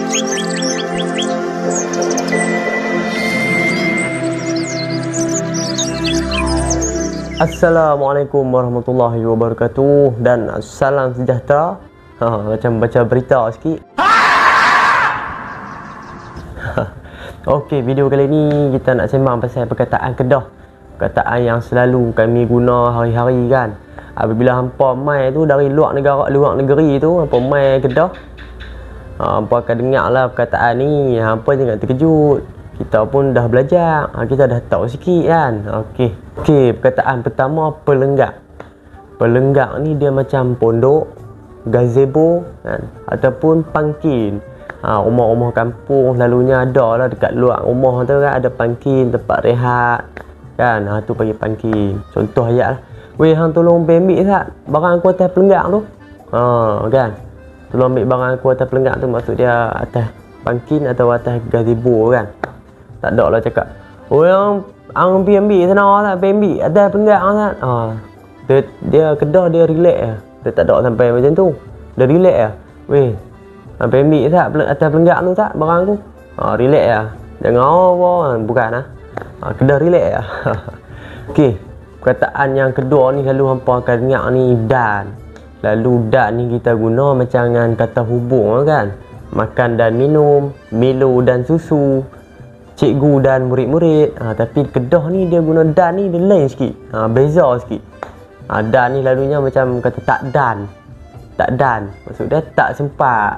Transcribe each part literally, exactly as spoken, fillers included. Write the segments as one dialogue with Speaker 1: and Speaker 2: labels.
Speaker 1: Assalamualaikum warahmatullahi wabarakatuh dan salam sejahtera. Ha, macam baca berita sikit. Okey, video kali ni kita nak sembang pasal perkataan Kedah. Perkataan yang selalu kami guna hari-hari kan. Apabila hampa mai tu dari luar negara, luar negeri tu, hampa mai Kedah, ha, hampa akan dengar lah perkataan ni. Hampa jangan terkejut. Kita pun dah belajar, ha, kita dah tahu sikit kan. Okey. Okey, perkataan pertama, pelenggak. Pelenggak ni dia macam pondok, gazebo kan, ataupun pangkin. Ha, rumah-rumah kampung selalunya ada lah dekat luar rumah tu kan, ada pangkin, tempat rehat kan. Ha, tu panggil pangkin. Contoh ayat lah, weh hang tolong ambil tak barang aku atas pelenggak tu. Ha, kan, tolong ambil barang aku atas pelenggak tu, maksud dia atas pangkin atau atas gazebo kan. Tak ada lah cakap, oh yang ang pergi ambil sana tak, pergi ambil atas pelenggak tak. Ha, dia, dia Kedah dia relax lah. Dia tak ada sampai macam tu. Dia relax lah. Weh, sampai ambil tak atas pelenggak tu tak barang aku. Ha, relax lah. Jangan apa, bukan lah. Ha, Kedah relax lah. Okey, perkataan yang kedua ni selalu hampa akan dengar ni, dan. Lalu dan ni kita guna macam dengan kata hubung kan. Makan dan minum, Milo dan susu, cikgu dan murid-murid. Ha, tapi Kedah ni dia guna dan ni dia lain sikit. Ha, beza sikit. Ha, dan ni lalunya macam kata tak dan. Tak dan. Maksud dia tak sempat.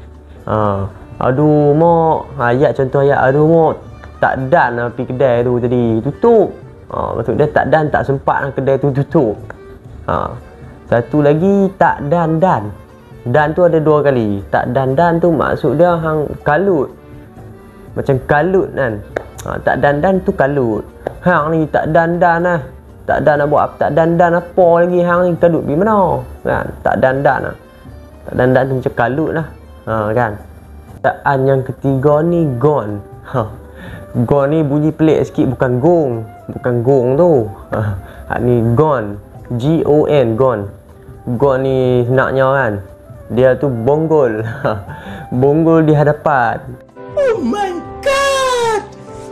Speaker 1: Ha, aduh mak. Ha, ayat contoh ayat, aduh mak tak dan lah pergi kedai tu tadi. Tutup. Ha, maksud dia tak dan tak sempat lah kedai tu tutup. Ha, satu lagi tak dan dan. Dan tu ada dua kali. Tak dan dan tu maksud dia hang kalut. Macam kalut kan. Ha, tak dandan tu kalut. Hang ni tak dandan lah. Tak dan nak buat apa? Tak dandan apa lagi hang ni, kalut pergi mana? Kan? Tak dandan lah. Tak dandan tu macam kalut lah. Ha, kan? Perkataan yang ketiga ni gone. Ha. Gone ni bunyi pelik sikit, bukan gong. Bukan gong tu. Ha, ni gone. G O N, gone. Gone ni senaknya kan. Dia tu bonggol. Bonggol di hadapan.
Speaker 2: Oh my god.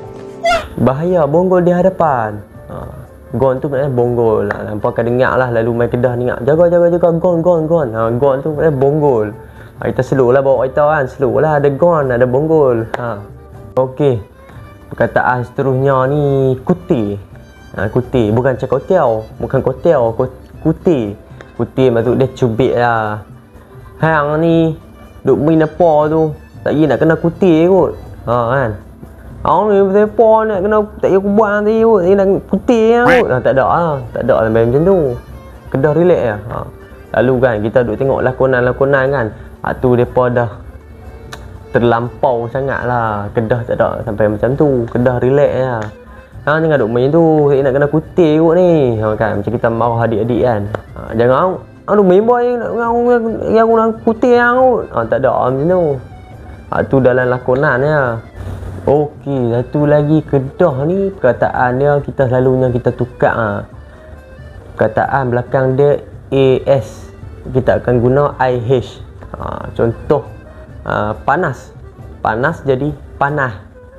Speaker 1: Bahaya bonggol di hadapan. Ha, gone tu maknanya bonggol. Ha, nampak akan dengar lah lalu main Kedah ni, jaga jaga jaga gone gone gone. Ha, gone tu maknanya bonggol. Ha, kita slow lah bawa kereta kan, slow lah, ada gone, ada bonggol. Ha. Okey. Perkataan seterusnya ni kuti. Ha, kuti bukan cakotiau, bukan kotiau, kuti. Kuti maksud dia cubit lah. Hang ni duk main apa tu, tak kira nak kena kuti kot. Ha kan. Hang ni telefon nak kena tak kira aku buat nanti kot, nak kuti kot. Ha, tak ada lah, tak ada sampai macam tu. Kedah relax lah. Ha. Lalu kan kita duk tengok lakonan-lakonan kan. Ha, tu depa dah terlampau sangat lah. Kedah tak ada sampai macam tu. Kedah relax lah. Ha, jangan duk main tu, nak kena kuti kot ni. Ha, kan macam kita marah adik-adik kan. Ha, jangan aduh main boy nak yang aku nak kuti aku. Ha, tak ada macam tu. Ha, tu dalam lakonan ya. Okey, satu lagi Kedah ni perkataan dia kita selalunya kita tukar. Ha. Perkataan belakang dia A S kita akan guna I H. Ha, contoh ha, panas. Panas jadi panah.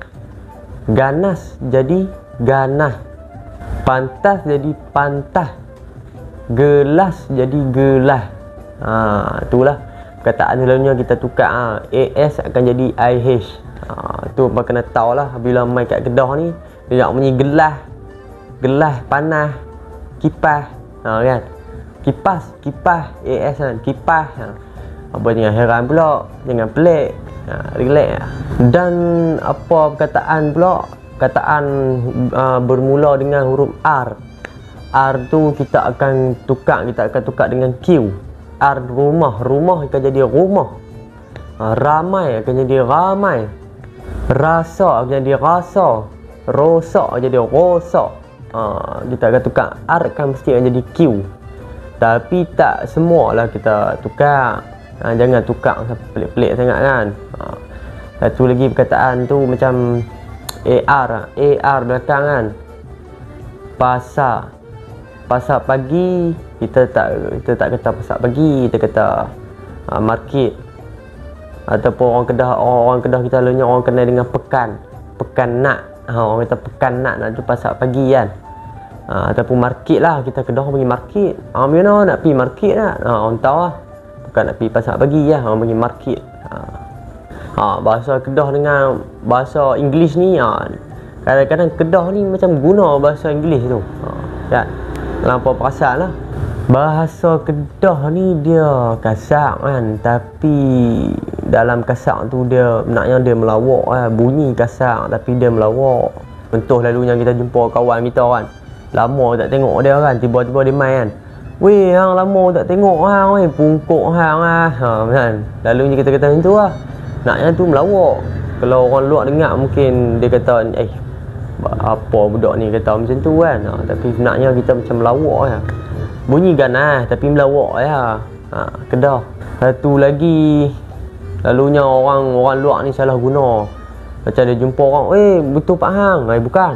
Speaker 1: Ganas jadi ganah. Pantas jadi pantah. Gelas jadi gelah. Ha, itulah perkataan selalunya kita tukar. Ha. A S akan jadi I H. Ha, tu apa kena tahu lah bila main kat Kedah ni, dia nak bunyi gelas, gelas, panah, kipas. Ha, kan? Kipas, kipas, A S kan, kipas. Ha. Apa jangan heran pula, jangan pelik. Ha, relax lah. Dan apa perkataan pula? Perkataan uh, bermula dengan huruf R. R tu kita akan tukar, kita akan tukar dengan Q. R rumah, rumah akan jadi rumah. Ha, ramai akan jadi ramai. Rasa akan jadi rasa. Rosak akan jadi rosak. Ha, kita akan tukar R akan mesti akan jadi Q. Tapi tak semualah kita tukar. Ha, jangan tukar pelik-pelik sangat kan. Ha, satu lagi perkataan tu macam A R, A R belakang kan. Pasar. Pasar pagi kita tak kita tak kata pasar pagi, kita kata uh, market. Ataupun orang Kedah, orang Kedah kita lalunya orang kenal dengan pekan. Pekan nak. Ha, orang kata pekan nak, nak tu pasal pagi kan. Ha, ataupun market lah, kita Kedah orang panggil market. Ha, mana nak pergi market tak? Ha, orang tahu lah. Bukan nak pergi pasal pagi lah, orang panggil market. Ha. Ha, bahasa Kedah dengan bahasa English ni, ha, kadang-kadang Kedah ni macam guna bahasa English tu. Ha, kan? Lampau perasan lah. Bahasa Kedah ni dia kasar kan, tapi dalam kasar tu dia naknya dia melawak lah. Bunyi kasar tapi dia melawak. Contoh lalunya kita jumpa kawan kita kan, lama tak tengok dia kan, tiba-tiba dia main kan, weh hang lama tak tengok hang, weh pungkuk hang lah, ha, kan. Lalunya kita kata macam tu lah, naknya tu melawak. Kalau orang luar dengar mungkin dia kata eh apa budak ni kata macam tu kan, ha, tapi sebenarnya kita macam melawak lah. Bunyi ganas tapi melawak ya. Ha, Kedah. Satu lagi, lalunya orang orang luar ni salah guna. Macam dia jumpa orang, "Eh, betul Pak Hang." Eh, bukan.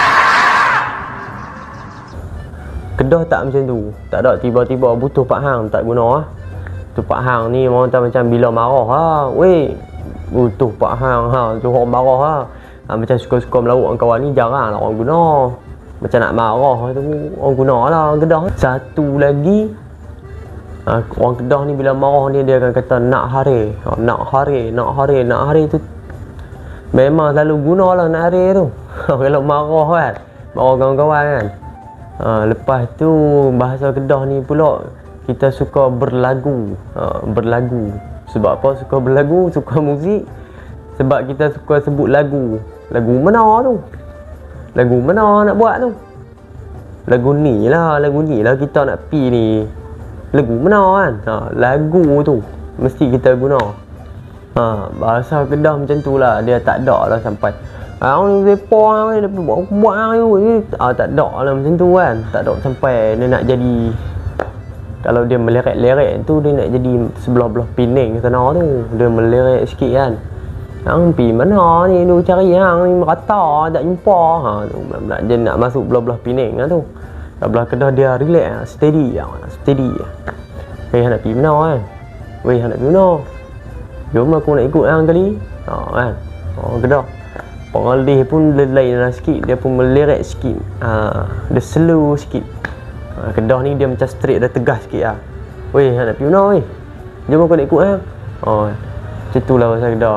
Speaker 1: Kedah tak macam tu. Tak ada tiba-tiba butuh Pak Hang, tak guna ah. Tu Pak Hang ni orang tak macam bila marah ha, "Weh, butuh Pak Hang ha." Tu orang marah ha. Ha, macam suka-suka melawak dengan kawan ni jarang lah orang guna. Macam nak marah tu orang guna lah orang Kedah. Satu lagi, ha, orang Kedah ni bila marah ni dia akan kata nak hari. Ha, nak hari, nak hari, nak hari tu memang selalu guna lah nak hari tu. Kalau marah kan, marah kawan-kawan kan. Ha, lepas tu bahasa Kedah ni pula kita suka berlagu. Ha, berlagu. Sebab apa suka berlagu, suka muzik? Sebab kita suka sebut lagu. Lagu mana tu? Lagu mana nak buat tu? Lagu ni lah, lagu ni lah kita nak pi ni. Lagu mana kan? Ha, lagu tu mesti kita guna. Ha, bahasa Kedah macam tu lah, dia tak ada lah sampai ah ni depa ni dapat buat ni. Ah tak ada lah macam tu kan. Tak ada sampai dia nak jadi, kalau dia melirik-lirik tu dia nak jadi sebelah-belah Pening sana tu. Dia melirik sikit kan. Hang pi mana ni, lu cari hang ni merata tak jumpa. Ha tu nak dia nak masuk belah-belah Pening lah tu. Belah Kedah dia relax, steady ah, steady. Weh nak pi mana kan? Weh nak pi mana? Jom aku nak ikut hang kali. Ha kan. Oh Kedah. Orang Leh pun lain lah sikit, dia pun melirik sikit. Ha, dia slow sikit. Ha, Kedah ni dia macam straight, dah tegas sikit lah. Weh nak pi mana weh? Jom aku nak ikut hang. Oh, macam tu lah bahasa Kedah.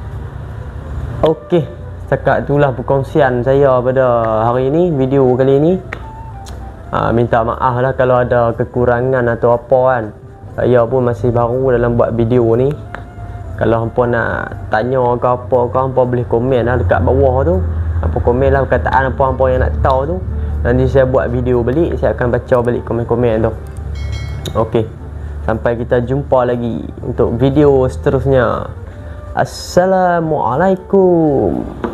Speaker 1: Okey, setakat itulah perkongsian saya pada hari ini, video kali ini. Ha, minta maaf lah kalau ada kekurangan atau apa kan. Saya pun masih baru dalam buat video ni. Kalau hampa nak tanya ke apa ke, hampa boleh komen lah dekat bawah tu. Hampa komen lah perkataan apa-apa yang nak tahu tu. Nanti saya buat video balik, saya akan baca balik komen-komen tu. Okey, sampai kita jumpa lagi untuk video seterusnya. Assalamualaikum.